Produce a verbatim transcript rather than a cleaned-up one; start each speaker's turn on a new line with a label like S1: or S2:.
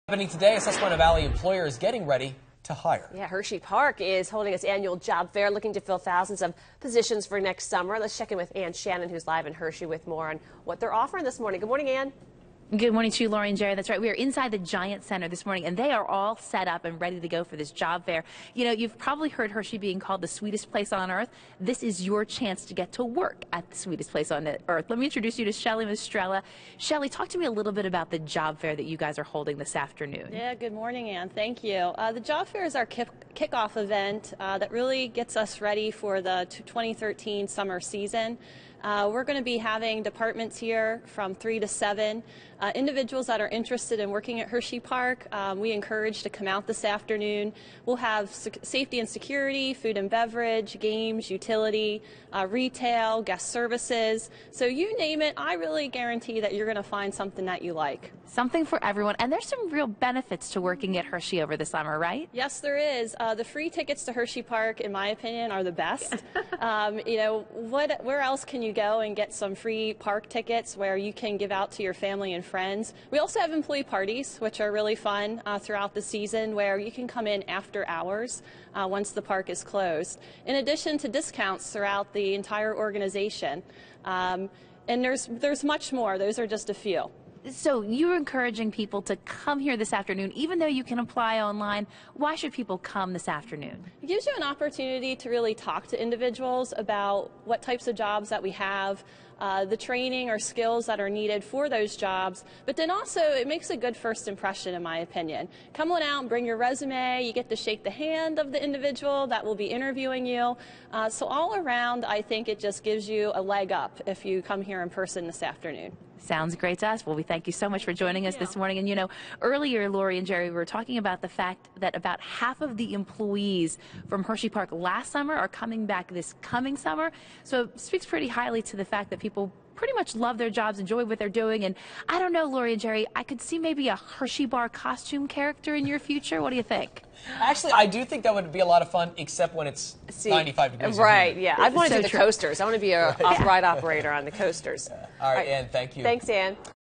S1: Happening today, a Susquehanna Valley employer is getting ready to hire.
S2: Yeah, Hersheypark is holding its annual job fair, looking to fill thousands of positions for next summer. Let's check in with Ann Shannon, who's live in Hershey, with more on what they're offering this morning. Good morning, Ann.
S3: Good morning to you, Lori and Jerry. That's right. We are inside the Giant Center this morning, and they are all set up and ready to go for this job fair. You know, you've probably heard Hershey being called the sweetest place on earth. This is your chance to get to work at the sweetest place on earth. Let me introduce you to Shelly Mistrella. Shelly, talk to me a little bit about the job fair that you guys are holding this afternoon.
S4: Yeah, good morning, Ann. Thank you. Uh, the job fair is our kick kickoff event uh, that really gets us ready for the twenty thirteen summer season. Uh, we're going to be having departments here from three to seven. Uh, individuals that are interested in working at Hersheypark, um, we encourage to come out this afternoon. We'll have safety and security, food and beverage, games, utility, uh, retail, guest services. So you name it, I really guarantee that you're going to find something that you like.
S3: Something for everyone. And there's some real benefits to working at Hershey over the summer, right?
S4: Yes, there is. Uh, the free tickets to Hersheypark, in my opinion, are the best. um, you know, what, where else can you go and get some free park tickets where you can give out to your family and friends? We also have employee parties, which are really fun uh, throughout the season, where you can come in after hours uh, once the park is closed. In addition to discounts throughout the entire organization. Um, and there's, there's much more. Those are just a few.
S3: So you're encouraging people to come here this afternoon, even though you can apply online. Why should people come this afternoon?
S4: It gives you an opportunity to really talk to individuals about what types of jobs that we have, uh, the training or skills that are needed for those jobs, but then also it makes a good first impression, in my opinion. Come on out and bring your resume. You get to shake the hand of the individual that will be interviewing you. Uh, so all around, I think it just gives you a leg up if you come here in person this afternoon.
S3: Sounds great to us. Well, we thank you so much for joining us this morning. And, you know, earlier, Lori and Jerry, we were talking about the fact that about half of the employees from Hersheypark last summer are coming back this coming summer. So it speaks pretty highly to the fact that people pretty much love their jobs, enjoy what they're doing. And I don't know, Lori and Jerry, I could see maybe a Hershey bar costume character in your future. What do you think?
S1: Actually, I do think that would be a lot of fun, except when it's
S2: See,
S1: ninety-five degrees.
S2: Right, yeah. I want to
S3: So
S2: do the
S3: true.
S2: coasters. I want to be a
S1: Right.
S2: ride operator on the coasters.
S1: All right, Ann, thank you.
S2: Thanks, Ann.